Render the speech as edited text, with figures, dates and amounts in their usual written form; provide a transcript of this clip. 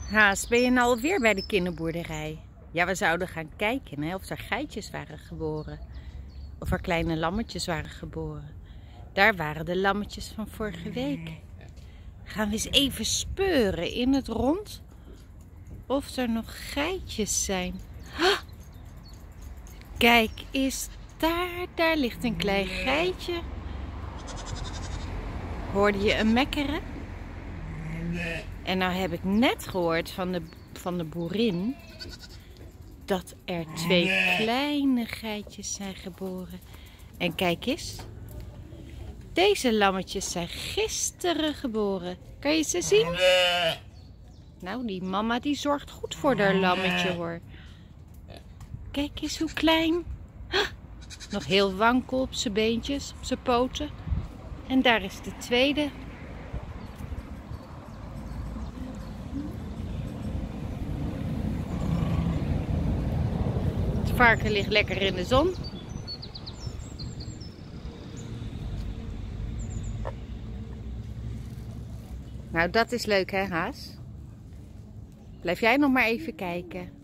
Haas, ben je nou alweer bij de kinderboerderij? Ja, we zouden gaan kijken hè, of er geitjes waren geboren. Of er kleine lammetjes waren geboren. Daar waren de lammetjes van vorige week. Gaan we eens even speuren in het rond of er nog geitjes zijn. Ah! Kijk eens daar ligt een klein geitje. Hoorde je een mekkeren? En nou heb ik net gehoord van de boerin dat er 2 kleine geitjes zijn geboren. En kijk eens, deze lammetjes zijn gisteren geboren. Kan je ze zien? Nou, die mama die zorgt goed voor haar lammetje hoor. Kijk eens hoe klein. Nog heel wankel op zijn beentjes, op zijn poten. En daar is de tweede. Het varken ligt lekker in de zon. Nou, dat is leuk hè, Haas? Blijf jij nog maar even kijken.